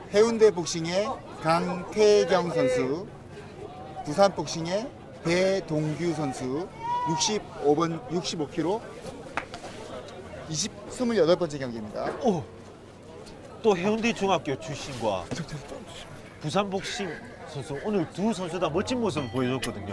해운대 복싱의 강태경 선수, 부산 복싱의 배동규 선수 65kg 28번째 경기입니다. 오, 또 해운대 중학교 출신과 부산 복싱 선수 오늘 두 선수 다 멋진 모습을 보여줬거든요.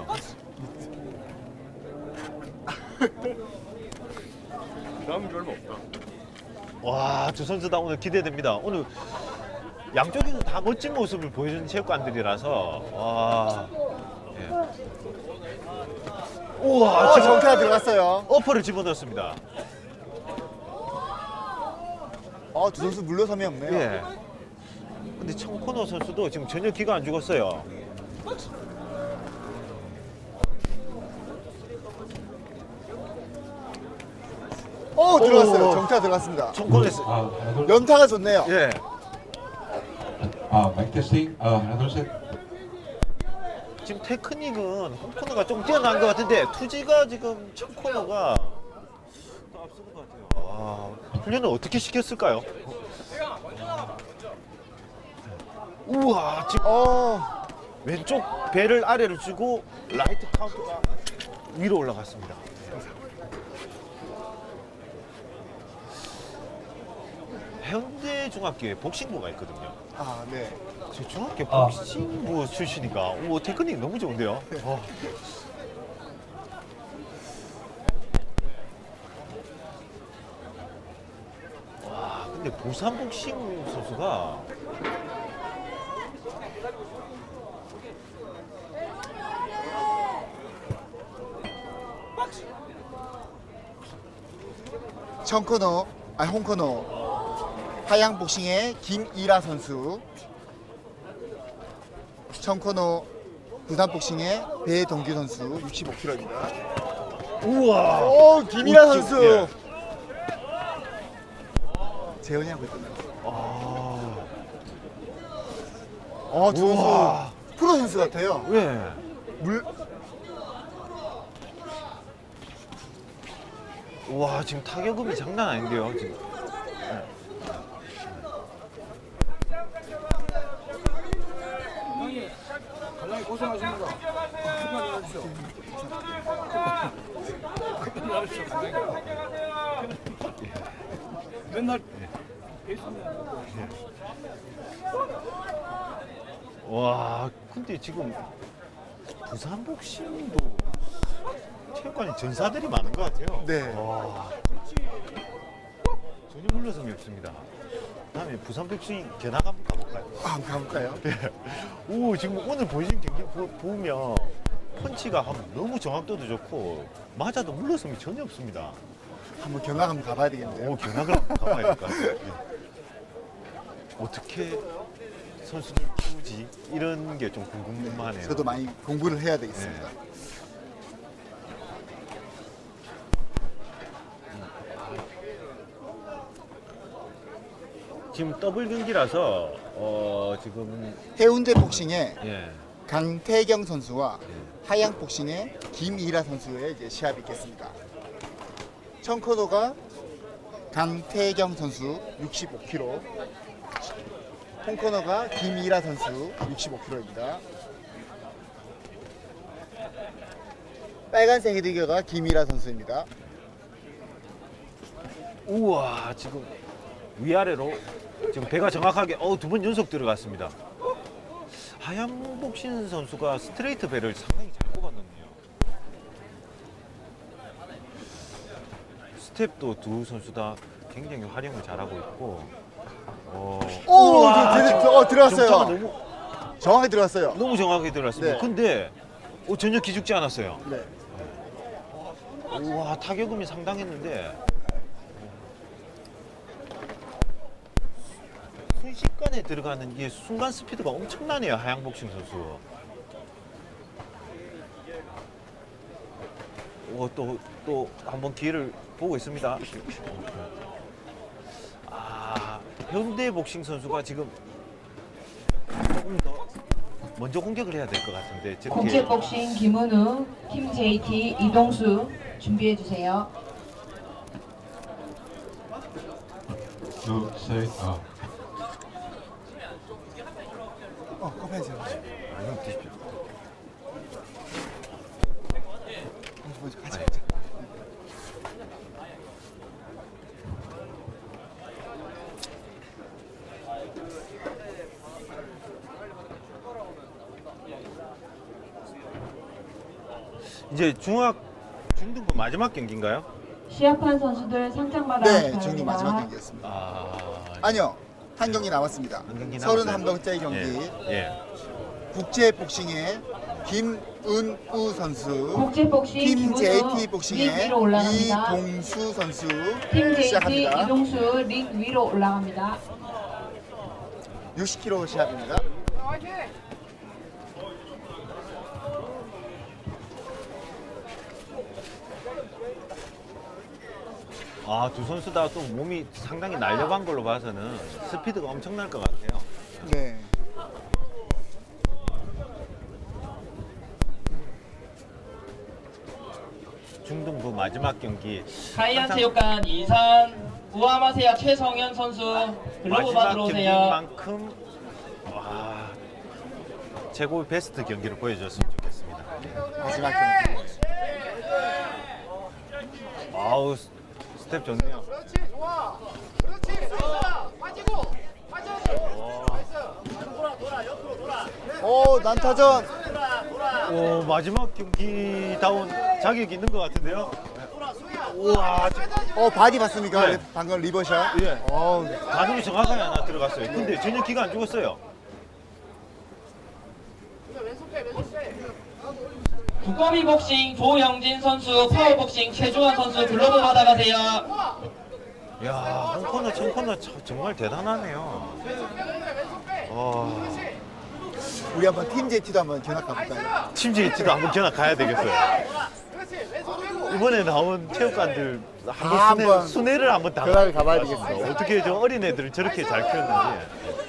다음 게 얼마 없다. 와, 두 선수 다 오늘 기대됩니다. 오늘 양쪽에서 다 멋진 모습을 보여준 체육관들이라서 와, 예. 우와, 지금 정타가 들어갔어요. 어퍼를 집어넣었습니다. 두 선수 물러섬이 없네요. 예. 근데 청코노 선수도 지금 전혀 기가 안 죽었어요. 들어갔어요. 오. 정타 들어갔습니다. 청코노에서 하나 둘. 연타가 좋네요. 예. 마이크 테스팅. 하나 둘 셋. 지금 테크닉은 홈코너가 좀 뛰어난 것 같은데 투지가 지금 청코너가 더 앞서는 것 같아요. 훈련을 어떻게 시켰을까요? 우와, 지금 왼쪽 배를 아래로 주고 라이트 카운트가 위로 올라갔습니다. 해운대 중학교에 복싱부가 있거든요. 네. 제 중학교 복싱부 출신이니까 오, 테크닉 너무 좋은데요. 와, 근데 부산 복싱 선수가 홍코너 하양 복싱의 김이라 선수, 청코너 부산 복싱의 배동규 선수 65kg입니다. 우와, 김이라 멋진, 선수. 예. 재현이 하고 있거든요. 두 우와. 선수 프로 선수 같아요. 예. 와, 지금 타격음이 장난 아닌데요. 지금. 관장님 고생하십니다. 끝나게 해주세요. 끝나게 해주세요, 관장님. 맨날 와, 근데 지금 부산 복싱도 체육관에 전사들이 많은 것 같아요. 네. 와, 전혀 물러섬이 없습니다. 다음에 부산 복싱 견학 한번 가볼까요? 한번 가볼까요? 네. 오, 지금 오늘 보여준 경기 보면 펀치가 너무 정확도도 좋고 맞아도 물러섬이 전혀 없습니다. 한번 견학 한번 가봐야 되겠네요. 오, 견학을 한번 가봐야 될 것 같아요. 네. 어떻게 선수들 키우지? 이런 게 좀 궁금하네요. 저도 많이 공부를 해야 되겠습니다. 네. 지금 더블 경기라서 지금 해운대 복싱의 예. 강태경 선수와 하양 복싱의 김이라 선수의 이제 시합이 있겠습니다. 청코너가 강태경 선수 65kg, 홍코너가 김이라 선수 65kg입니다. 빨간색 헤드기어가 김이라 선수입니다. 우와, 지금 위아래로 지금 배가 정확하게 두 번 연속 들어갔습니다. 하양 복싱 선수가 스트레이트 배를 상당히 잘 꼽아놨네요. 스텝도 두 선수 다 굉장히 활용을 잘하고 있고. 들어갔어요. 정타가 너무 정확히 들어갔어요. 너무 정확하게 들어갔습니다. 네. 근데 전혀 기죽지 않았어요. 네. 우와, 타격음이 상당했는데 순식간에 들어가는 이 순간 스피드가 엄청나네요, 하양 복싱 선수. 또 한번 기회를 보고 있습니다. 현대 복싱 선수가 지금 조금 더 먼저 공격을 해야 될 것 같은데. 공채 복싱 김은우, 팀 JT 이동수 준비해 주세요. 둘 셋. 커피 한 잔. 아니면 드십시오. 먼저 같이 아니. 먹자. 이제 중등부 마지막 경기인가요? 시합한 선수들 상장 받아 네, 바랍니다. 중립 마지막 경기였습니다. 아니요, 한 경기 남았습니다. 한 경기 31번째 경기. 예. 국제 복싱의 김은우 선수, 국제 복싱 팀 김은우 JT 복싱의 링 위로 올라갑니다. 이동수 선수 팀 JT 시작합니다. 이동수 링 위로 올라갑니다. 60kg 시합입니다. 두 선수 다 또 몸이 상당히 날렵한 걸로 봐서는 스피드가 엄청날 것 같아요. 네. 중등부 마지막 경기. 하이안체육관 이산 우아마세야 최성현 선수 글로브 마지막 받으러 오세요. 경기만큼 최고의 베스트 경기를 보여줬으면 좋겠습니다. 마지막 경기. 아우 스텝 좋네요. 오, 난타전. 오, 마지막 경기다운 자격이 있는 것 같은데요. 우와, 바디 봤습니까? 네. 방금 리버샷. 예. 어우, 가슴이 정확하게 하나 들어갔어요. 근데 전혀 기가 안 죽었어요. 두꺼비 복싱 조영진 선수, 파워복싱 최주환 선수 글로브 받아가세요. 야, 한 코너, 천 코너 정말 대단하네요. 우리 한번 팀 JT도 한번 견학 가볼까요? 팀 JT도 한번 견학 가야 되겠어요. 이번에 나온 체육관들 한번 순회를 한번 다 견학을 가봐야 되겠어요. 어떻게 저 어린 애들을 저렇게 잘 키웠는지.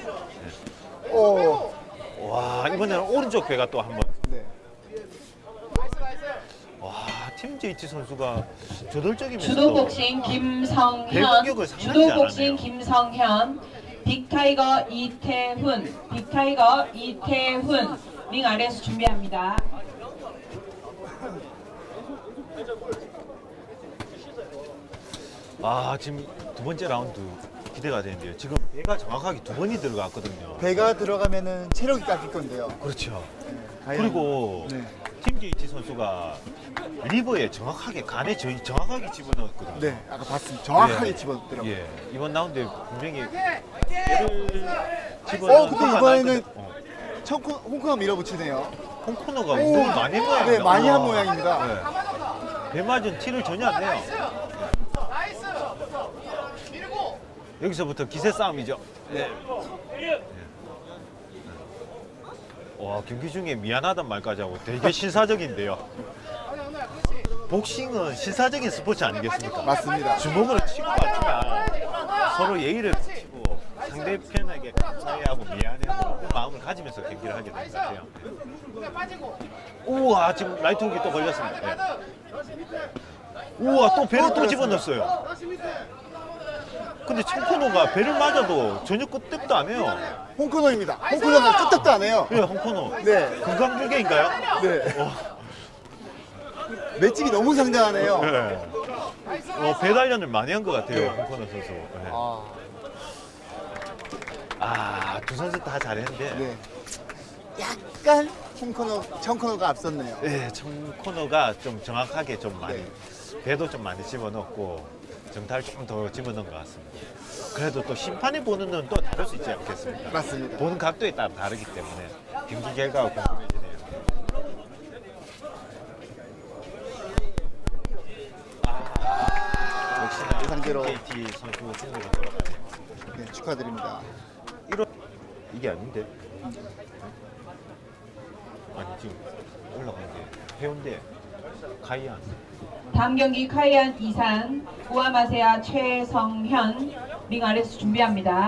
오, 와, 이번에는 오른쪽 배가 또 한번. 네. 와, 팀 JT 선수가 저돌적이면서 주도복싱 배 김성현, 공격을 상당히 주도복싱 잘하네요. 김성현, 빅타이거 이태훈, 빅타이거 이태훈 링 아래에서 준비합니다. 지금 두 번째 라운드 기대가 되는데요. 지금 배가 정확하게 두 번이 들어갔거든요. 배가 들어가면은 체력이 깎일 건데요. 그렇죠. 과연- 그리고 네. 팀 JT 선수가 리버에 정확하게 간에 정확하게 집어넣었거든요. 네, 아까 봤습니다. 정확하게 예. 집어넣더라고요. 예, 이번 라운드에 분명히 배를 집어넣은 근데 이번에는 홍콩 밀어붙이네요. 홍코너가 운동을 많이 모양입니다. 네, 많이 한 우와. 모양입니다. 네. 배 맞은 티를 전혀 안 내요. 여기서부터 기세 싸움이죠. 네. 와, 경기 중에 미안하단 말까지 하고 되게 신사적인데요. 복싱은 신사적인 스포츠 아니겠습니까? 맞습니다. 주먹으로 치고 받지만 서로 예의를 갖추고 상대편에게 감사해하고 미안해하고 그 마음을 가지면서 경기를 하게 되는 것 같아요. 우와, 지금 라이트 훅이 또 걸렸습니다. 네. 우와, 또 배를 또 집어넣었어요. 근데 청코노가 배를 맞아도 전혀 끄떡도 안 해요. 홍코너입니다. 홍코너가 끄떡도 안 해요. 예, 홍코노. 네. 금강불개인가요? 네. 맷집이 너무 상당하네요. 네. 배 단련을 많이 한 것 같아요, 홍코노 선수. 네. 두 선수 다 잘했는데, 네. 약간 청코너가 앞섰네요. 네, 청코노가 좀 정확하게 좀 많이, 배도 좀 많이 집어넣고, 정타를 조금 더 집어넣은 것 같습니다. 그래도 또 심판이 보는 눈은 또 다를 수 있지 않겠습니까? 맞습니다. 보는 각도에 따라 다르기 때문에 경기 결과가 궁금해지네요. 역시나 예상대로. KT 선수 승리가 돌아가네요. 네, 축하드립니다. 이게 아닌데? 아니 지금 올라가는데 해운대 카이안. 다음 경기 카이안 이산, 우아마세야 최성현 링 아래에서 준비합니다.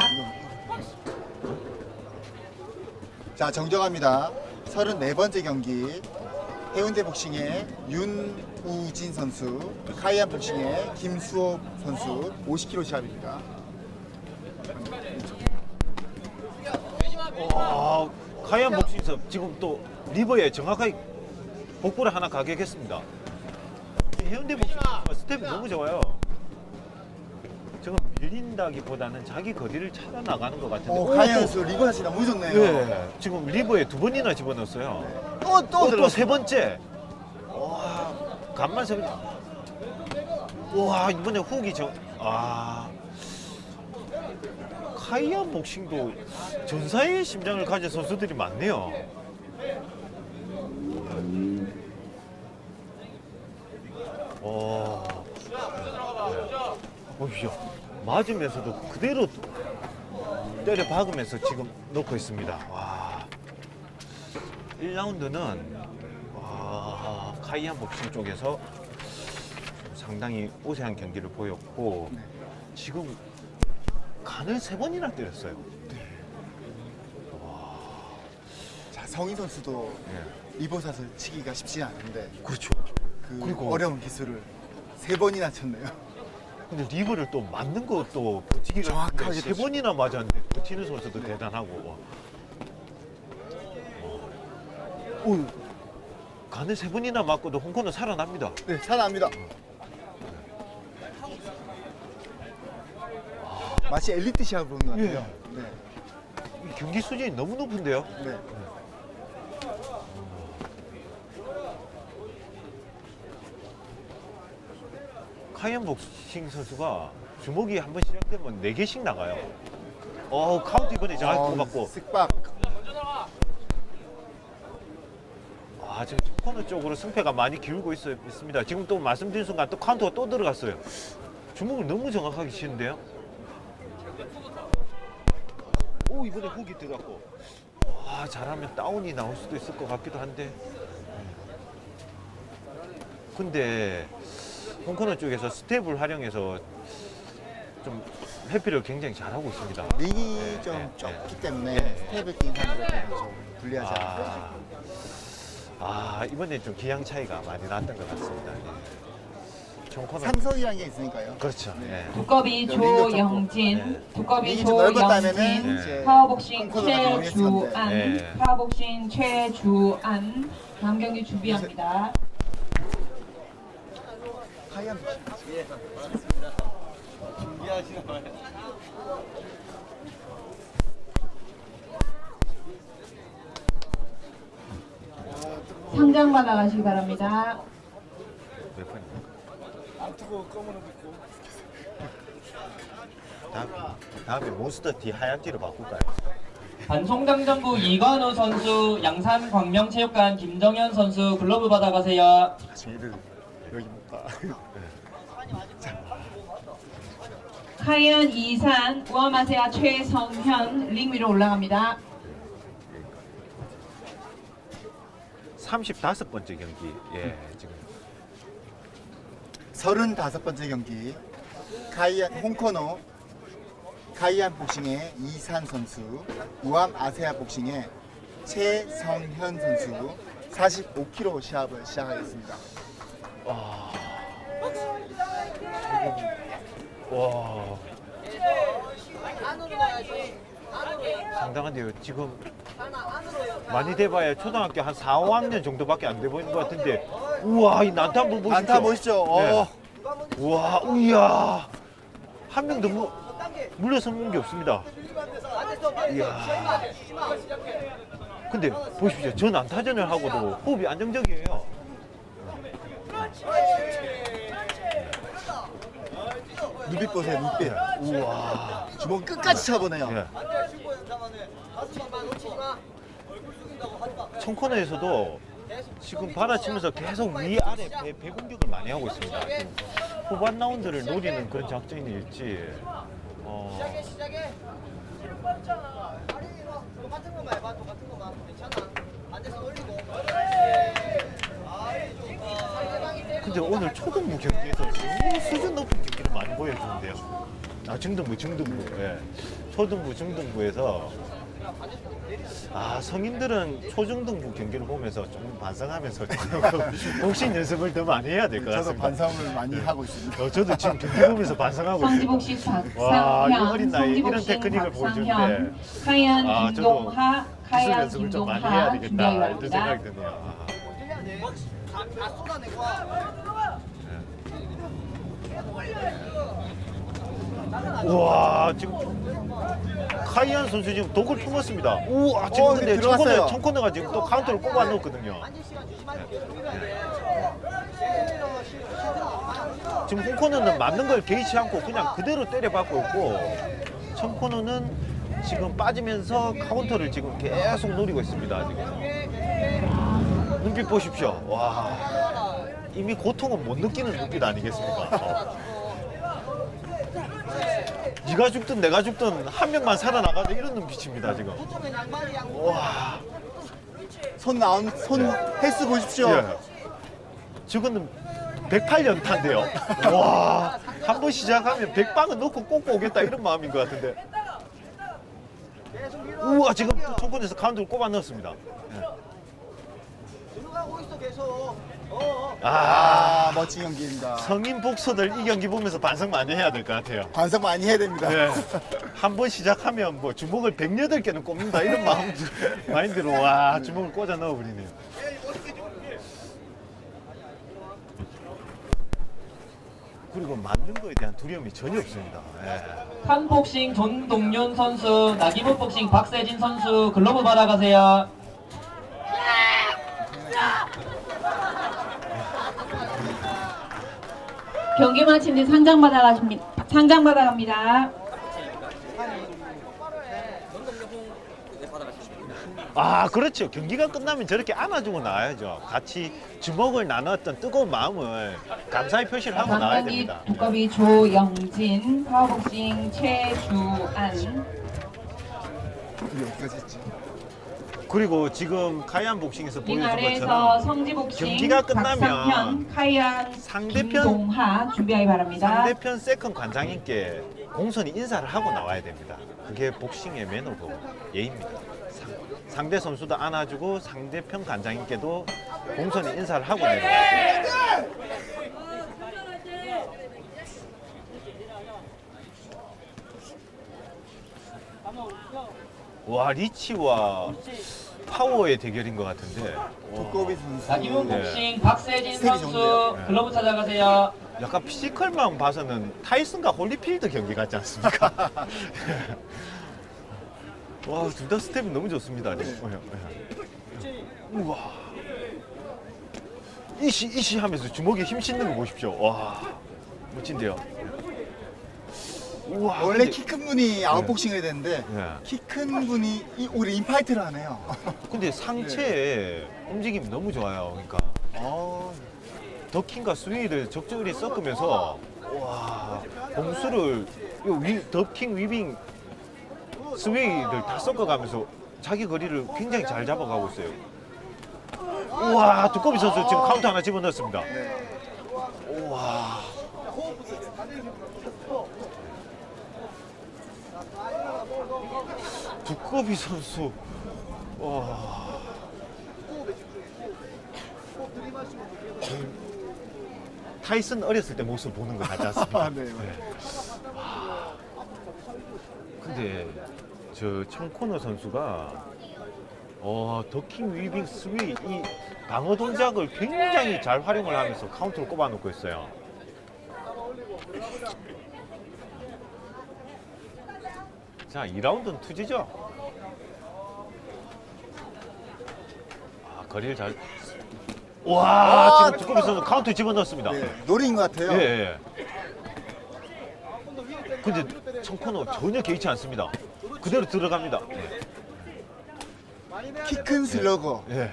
자, 정정합니다. 34번째 경기. 해운대 복싱의 윤우진 선수, 카이안 복싱의 김수호 선수 50kg 시합입니다. 카이안 복싱에서 지금 또 리버에 정확하게 복부를 하나 가격했습니다. 해운대 복싱 스텝이 너무 좋아요. 지금 밀린다기보다는 자기 거리를 찾아 나가는 것 같은데. 카이안 선수 리버 자체 너무 좋네요. 예, 지금 리버에 2번이나 집어넣었어요. 또 세 번째. 와, 간만 세 번째. 와, 이번에 훅이 카이안 복싱도 전사의 심장을 가진 선수들이 많네요. 보십시오. 맞으면서도 그대로 때려 박으면서 지금 놓고 있습니다. 와. 1라운드는 카이안 복싱 쪽에서 상당히 우세한 경기를 보였고 지금 간을 3번이나 때렸어요. 자, 성인 선수도 리버샷을 치기가 쉽지 않은데 그렇죠. 그 그리고- 어려운 기술을 3번이나 쳤네요. 근데 리버를 또 맞는 것도 버티기가 정확하게 3번이나 맞았는데 버티는 선수도 대단하고. 간을 3번이나 맞고도 홍콩은 살아납니다. 네, 살아납니다. 마치 엘리트 시합을 보는 것 같아요. 네. 이 경기 수준이 너무 높은데요. 네. 카이안 복싱 선수가 주먹이 한번 시작되면 4개씩 나가요. 카운트 이번에 정확히 맞고. 쓱박. 지금 코너 쪽으로 승패가 많이 기울고 있습니다. 지금 또 말씀드린 순간 또 카운터가 또 들어갔어요. 주먹을 너무 정확하게 치는데요. 이번에 훅이 들어갔고. 잘하면 다운이 나올 수도 있을 것 같기도 한데. 근데 홍코너 쪽에서 스텝을 활용해서 좀 회피를 굉장히 잘하고 있습니다. 링이 좀 좁기 때문에 스텝을 낀 사람들한테 좀 불리하지 않을까. 이번에 좀 기량 차이가 많이 났던 것 같습니다. 총코너 3선이라는 게 있으니까요. 그렇죠. 네. 두꺼비 조영진, 두꺼비 링이 좀 넓었다면은 조영진, 이제 파워복싱 홍코너가 최주안, 네. 파워복싱 최주안 다음 경기 준비합니다. 카이안 복싱. 상장 받아가시기 바랍니다. 몇 번이요? 안 뜨고 검은 옷 입고. 다음에 몬스터 D 하얀티로 바꿀까요? 반송당전부 이관우 선수, 양산 광명체육관 김정현 선수 글러브 받아가세요. 얘를 여기 못 봐. 카이안 이산, 우아마세아 최성현 링 위로 올라갑니다. 35번째 경기. 지금 35번째 경기. 홍코너 카이안 복싱의 이산 선수, 우암 아세아 복싱의 최성현 선수 45kg 시합을 시작하겠습니다. 와. 상당한데요. 지금 많이 돼봐야 초등학교 한 4, 5학년 정도밖에 안 돼 보이는 것 같은데, 우와, 이 난타 한번 보십시오. 난타 보시죠. 네. 우와, 이야, 한 명도 물러서는 게 없습니다. 이야. 근데 보십시오. 저 난타전을 하고도 호흡이 안정적이에요. 눈빛 보세요, 눈빛. 우와. 주먹 끝까지 차보네요. 예. 청코너에서도 지금 받아치면서 계속 위아래 배 공격을 많이 하고 있습니다. 지금 후반 라운드를 노리는 그런 작전일지. 근데 오늘 초등부 경기에서 너무 수준 높은 경기를 많이 보여주는데요. 중등부. 예. 초등부, 중등부에서 성인들은 초중등부 경기를 보면서 좀 반성하면서 복싱 연습을 더 많이 해야 될 것 저도 같습니다. 반성을 많이 하고 있습니다. 저도 지금 경기 보면서 반성하고 있어요. 성지복식 와, 이 박상현, 어린 나이에 이런 성지복식 테크닉을 박상현, 보여주는데. 카이안 저도 김동하, 기술 카이안 연습을 좀 많이 해야 김동하 되겠다 준비하기 이런 바랍니다. 생각이 드네요. 우와 지금 카이안 선수 지금 독을 품었습니다. 우와 지금 근데 들어갔어요. 청코너가 지금 또 카운터를 꼽아 넣었거든요. 지금 홍코너는 맞는 걸 개의치 않고 그냥 그대로 때려받고 있고 청코너는 지금 빠지면서 카운터를 지금 계속 노리고 있습니다. 지금 눈빛 보십시오. 와 이미 고통은 못 느끼는 눈빛 아니겠습니까? 네가 죽든 내가 죽든 한 명만 살아나가자 이런 눈빛입니다 지금. 와 손 헬스 보십시오. 예. 지금은 108연타인데요. 와, 한 번 시작하면 100방은 넣고 꽂고 오겠다 이런 마음인 것 같은데. 우와, 지금 또 청콘에서 카운트를 꼽아 넣었습니다. 예. 아, 멋진 경기입니다. 성인 복서들 이 경기 보면서 반성 많이 해야 될 것 같아요. 반성 많이 해야 됩니다. 예. 한 번 시작하면 뭐 주먹을 108개는 꼽는다 이런 마인드로 와 주먹을 꽂아 넣어버리네요. 그리고 맞는 거에 대한 두려움이 전혀 없습니다. 예. 한복싱 전동윤 선수, 나기본 복싱 박세진 선수 글러브 받아가세요. 경기 마친 뒤 상장 받아갑니다. 아 그렇죠. 경기가 끝나면 저렇게 안아주고 나와야죠. 같이 주먹을 나눴던 뜨거운 마음을 감사의 표시를 하고 나와야 관광기 됩니다. 두꺼비 조영진, 파워복싱 최주안. 우리 어디까지 했지? 그리고 지금 카이안 복싱에서 링 보여준 아래에서 것처럼 성지복싱 경기가 끝나면 박상현, 카이안 김동하 준비하기 바랍니다. 상대편 세컨 관장님께 공손히 인사를 하고 나와야 됩니다. 그게 복싱의 매너고 예입니다. 상대 선수도 안아주고 상대편 관장님께도 공손히 인사를 하고 내려가야 돼요. 와 리치와 파워의 대결인 것 같은데 두꺼비 선수. 나기본 네. 복싱 박세진 스텝이 선수 좋은데요? 글러브 찾아가세요. 약간 피지컬만 봐서는 타이슨과 홀리필드 경기 같지 않습니까? 와, 둘 다 스텝이 너무 좋습니다. 우와. 이시 하면서 주먹에 힘 싣는 거 보십시오. 와, 멋진데요. 우와. 원래 근데, 키 큰 분이 아웃복싱을 해야 되는데 네. 키 큰 분이 우리 인파이트를 하네요. 근데 상체의 움직임이 너무 좋아요. 그러니까 더킹과 스윙을 적절히 섞으면서 와, 공수를 더킹, 위빙, 스윙을 다 섞어가면서 자기 거리를 굉장히 잘 잡아가고 있어요. 우와, 두꺼비 선수 지금 카운트 하나 집어넣었습니다. 우와. 두꺼비 선수. 와. 타이슨 어렸을 때 모습 보는 거 같지 않습니까? 네. 근데 저 청코너 선수가 더킹, 위빙, 스윙 이 방어 동작을 굉장히 잘 활용을 하면서 카운터를 꼽아놓고 있어요. 자, 2라운드는 투지죠. 아, 거리를 잘. 와, 지금 두꺼비 선수 카운터 집어넣었습니다. 네, 노린 것 같아요. 예. 근데 청코너 전혀 개의치 않습니다. 그대로 들어갑니다. 키 큰 슬러거. 예.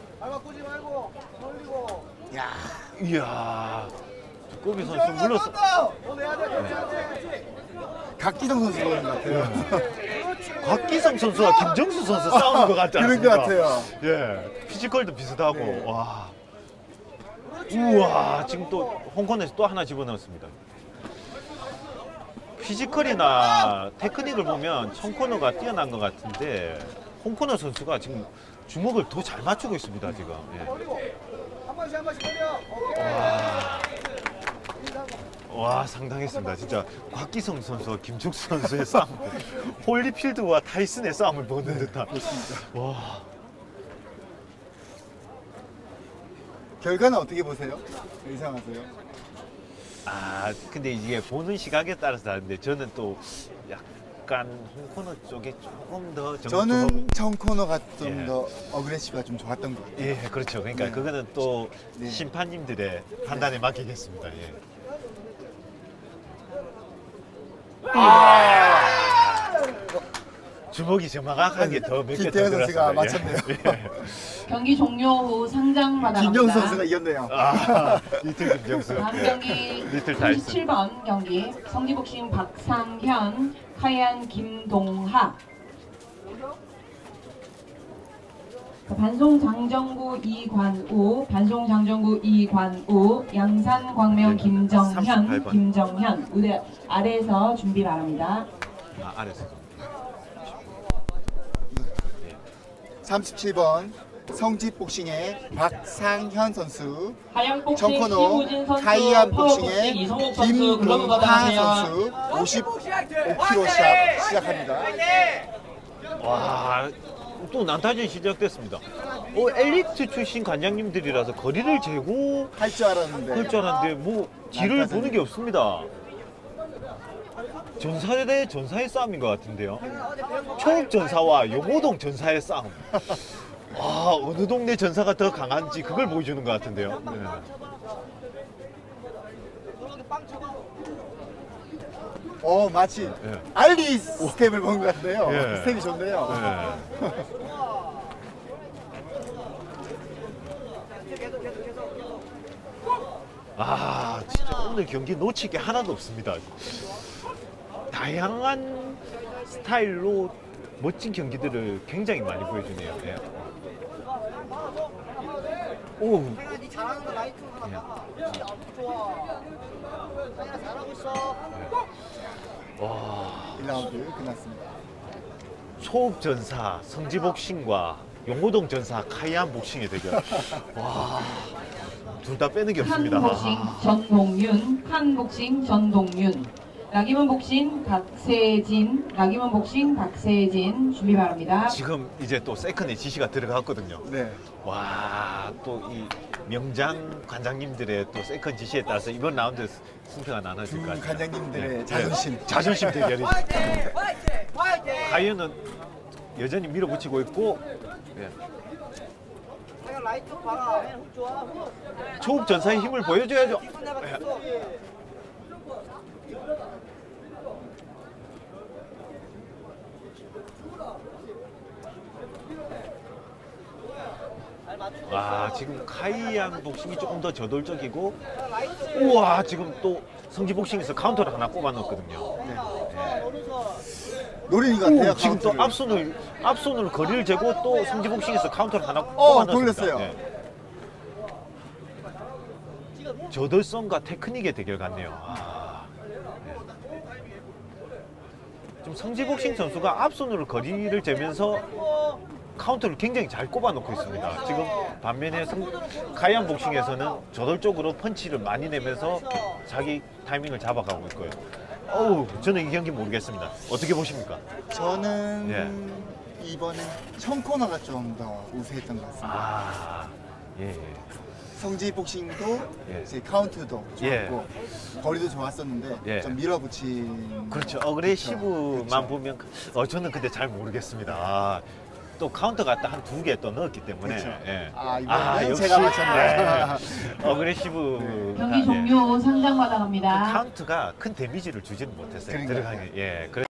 야, 이야. 두꺼비 선수 물러서. 각기성 선수 보는 것 같아요. 곽기성 선수와 김정수 선수 싸우는 것 같지 그런 않습니까? 것 같아요. 예. 피지컬도 비슷하고. 네. 와. 우와. 지금 또 홍콩에서 또 하나 집어넣었습니다. 피지컬이나 테크닉을 보면 청코너가 뛰어난 것 같은데 홍코너 선수가 지금 주먹을 더 잘 맞추고 있습니다. 지금. 예. 와. 와, 상당했습니다. 진짜 곽기성 선수와 김축수 선수의 싸움, 홀리필드와 타이슨의 싸움을 보는 듯한. 와, 결과는 어떻게 보세요? 예상하세요? 아 근데 이게 보는 시각에 따라서 다른데 저는 또 약간 홍코너 쪽에 조금 더 저는 청 코너가 좀 예. 더 어그레시브가 좀 좋았던 것 같아요. 예, 그렇죠. 그러니까 네. 그거는 또 네. 심판님들의 판단에 맡기겠습니다. 예. 주먹이 정확하게 더 몇 개 더 김태현 선수가 들어갔습니다. 맞췄네요. 예. 경기 종료 후 상장 받아갑니다. 김경 선수가 이겼네요. 아, 리틀 김정수. 다음 경기 리틀 타이슨. 37번 경기 성지복싱 박상현, 카이안 김동하. 반송 장정구 이관우, 반송 장정구 이관우, 양산 광명 네, 김정현, 38번. 김정현 무대 아래에서 준비 바랍니다. 아, 알았어. 37번 성지복싱의 박상현 선수, 하양복싱 청코너 심우진 선수, 카이안 파워복싱 복싱의 이성욱 선수 글러브 김동하 받아가세요. 선수 55kg 샵 시작합니다. 와, 또 난타전 시작됐습니다. 엘리트 출신 관장님들이라서 거리를 재고 할 줄 알았는데 할 줄 알았는데 뭐 뒤를 난타전이- 보는 게 없습니다. 전사 대 전사의 싸움인 것 같은데요. 초읍 전사와 용호동 전사의 싸움. 아, 어느 동네 전사가 더 강한지 그걸 보여주는 것 같은데요. 네. 마치 예. 알리 스텝을 본 것 같네요. 예. 스텝이 좋네요. 네. 아, 진짜 오늘 경기 놓칠 게 하나도 없습니다. 다양한 스타일로 멋진 경기들을 굉장히 많이 보여주네요. 예. 오. 와. 1라운드 끝났습니다. 초읍 전사 성지복싱과 용호동 전사 카이안 복싱의 대결. 와, 둘 다 빼는 게 없습니다. 한복싱 전동윤, 한복싱 전동윤, 라기문 복싱 박세진, 라기문 복싱 박세진 준비 바랍니다. 지금 이제 또 세컨의 지시가 들어갔거든요. 네. 와, 또 이 명장 관장님들의 또 세컨 지시에 따라서 이번 라운드 승패가 나눠질 두 것 같아요. 관장님들의 네. 자존심. 네. 자존심 대결이. 가이언은 여전히 밀어붙이고 있고. 예. 초읍 전사의 힘을 보여줘야죠. 예. 와, 지금 카이안 복싱이 조금 더 저돌적이고, 우와, 지금 또 성지 복싱에서 카운터를 하나 꼽아 넣었거든요. 노리는 것 같아요. 지금 또 카운트를. 앞손을 거리를 재고 또 성지 복싱에서 카운터를 하나 꼽아 넣었습니다. 돌렸어요. 네. 저돌성과 테크닉의 대결 같네요. 아, 네. 지금 성지 복싱 선수가 앞손으로 거리를 재면서 카운터를 굉장히 잘 꼽아놓고 있습니다. 지금 반면에 카이안 복싱에서는 저돌적으로 펀치를 많이 내면서 자기 타이밍을 잡아가고 있고요. 어우, 저는 이 경기 모르겠습니다. 어떻게 보십니까? 저는 이번엔 청 코너가 좀 더 우세했던 것 같습니다. 아, 예. 성지 복싱도 예. 이제 카운트도 예. 좋았고 거리도 좋았었는데 예. 좀 밀어붙인. 그렇죠. 어그레시브만 그렇죠. 보면 저는 근데 잘 모르겠습니다. 아, 또 카운터가 한 2개 또 넣었기 때문에. 그렇죠. 예. 이번에는 제가 맞췄네요. 어그레시브. 경기 종료 후 상장 받아갑니다. 카운트가 큰 데미지를 주지는 못했어요. 그러니까요. 들어가게. 예.